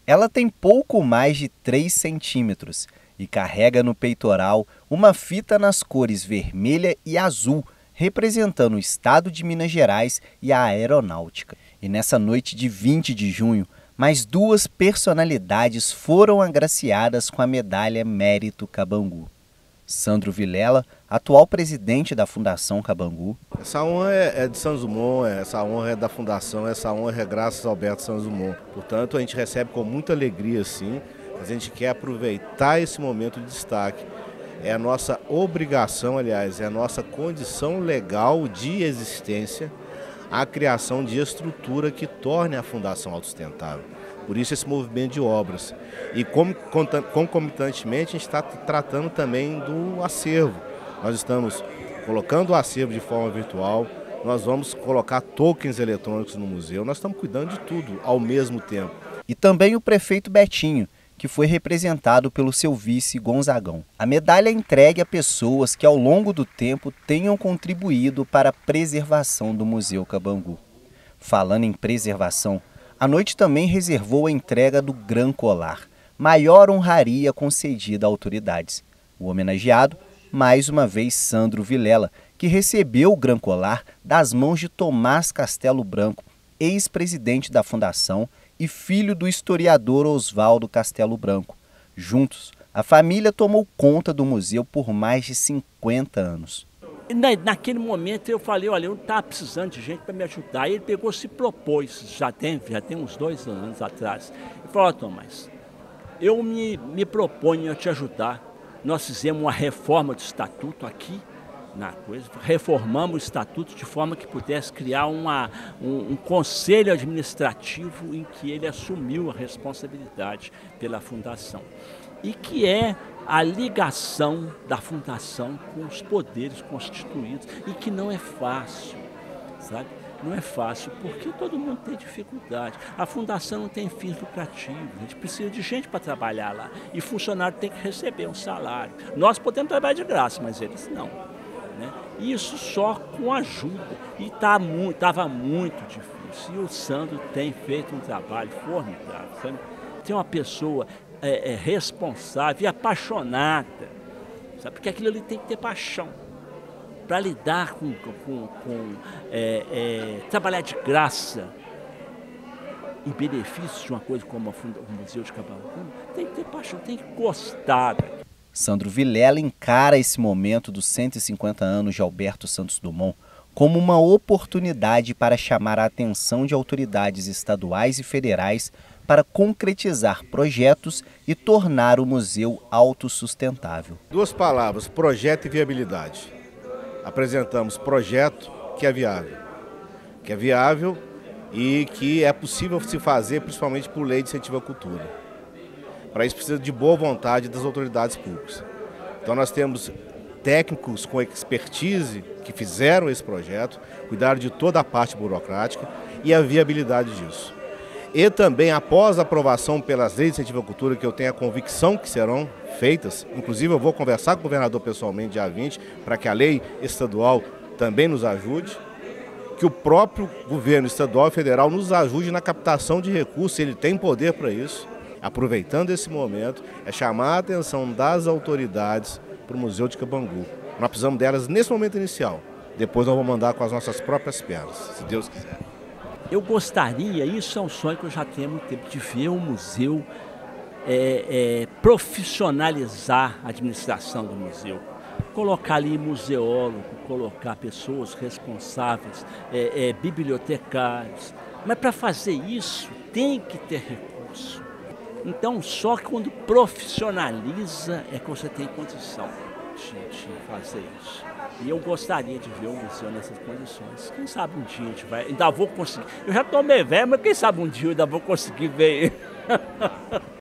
Ela tem pouco mais de 3 centímetros e carrega no peitoral uma fita nas cores vermelha e azul, representando o estado de Minas Gerais e a aeronáutica. E nessa noite de 20 de junho, mais 2 personalidades foram agraciadas com a medalha Mérito Cabangu. Sandro Vilela, atual presidente da Fundação Cabangu. Essa honra é de Santos Dumont, essa honra é da Fundação, essa honra é graças a Alberto Santos Dumont. Portanto, a gente recebe com muita alegria, sim, mas a gente quer aproveitar esse momento de destaque. É a nossa obrigação, aliás, é a nossa condição legal de existência a criação de estrutura que torne a Fundação autossustentável. Por isso esse movimento de obras. E concomitantemente a gente está tratando também do acervo. Nós estamos colocando o acervo de forma virtual, nós vamos colocar tokens eletrônicos no museu, nós estamos cuidando de tudo ao mesmo tempo. E também o prefeito Betinho, que foi representado pelo seu vice Gonzagão. A medalha é entregue a pessoas que ao longo do tempo tenham contribuído para a preservação do Museu Cabangu. Falando em preservação, a noite também reservou a entrega do Gran Colar, maior honraria concedida a autoridades. O homenageado, mais uma vez Sandro Vilela, que recebeu o Gran Colar das mãos de Tomás Castelo Branco, ex-presidente da Fundação e filho do historiador Oswaldo Castelo Branco. Juntos, a família tomou conta do museu por mais de 50 anos. Naquele momento eu falei, olha, eu estava precisando de gente para me ajudar. Aí ele pegou, se propôs, já tem uns 2 anos atrás. Ele falou, Tomás, eu me proponho a te ajudar. Nós fizemos uma reforma do estatuto aqui, na coisa, reformamos o estatuto de forma que pudesse criar um conselho administrativo em que ele assumiu a responsabilidade pela fundação. E que é a ligação da fundação com os poderes constituídos e que não é fácil, sabe? Não é fácil, porque todo mundo tem dificuldade. A fundação não tem fins lucrativos, a gente precisa de gente para trabalhar lá. E funcionário tem que receber um salário. Nós podemos trabalhar de graça, mas eles não. Né? Isso só com ajuda. E estava muito difícil. E o Sandro tem feito um trabalho formidável. Sabe? Tem uma pessoa responsável e apaixonada. Sabe? Porque aquilo ali tem que ter paixão. Para lidar com trabalhar de graça em benefício de uma coisa como o Museu de Cabangu, tem que ter paixão, tem que gostar. Sandro Vilela encara esse momento dos 150 anos de Alberto Santos Dumont como uma oportunidade para chamar a atenção de autoridades estaduais e federais para concretizar projetos e tornar o museu autossustentável. 2 palavras, projeto e viabilidade. Apresentamos projeto que é viável e que é possível se fazer principalmente por lei de incentivo à cultura. Para isso precisa de boa vontade das autoridades públicas. Então nós temos técnicos com expertise que fizeram esse projeto, cuidaram de toda a parte burocrática e a viabilidade disso. E também, após a aprovação pelas leis de incentivo à cultura, que eu tenho a convicção que serão feitas, inclusive eu vou conversar com o governador pessoalmente dia 20, para que a lei estadual também nos ajude, que o próprio governo estadual e federal nos ajude na captação de recursos, ele tem poder para isso. Aproveitando esse momento, é chamar a atenção das autoridades para o Museu de Cabangu. Nós precisamos delas nesse momento inicial, depois nós vamos andar com as nossas próprias pernas, se Deus quiser. Eu gostaria, isso é um sonho que eu já tenho há muito tempo, de ver o museu profissionalizar a administração do museu. Colocar ali museólogo, colocar pessoas responsáveis, bibliotecários. Mas para fazer isso tem que ter recurso. Então só que quando profissionaliza é que você tem condição de fazer isso. E eu gostaria de ver o museu nessas condições. Quem sabe um dia a gente vai... Ainda vou conseguir. Eu já estou meio velho, mas quem sabe um dia eu ainda vou conseguir ver.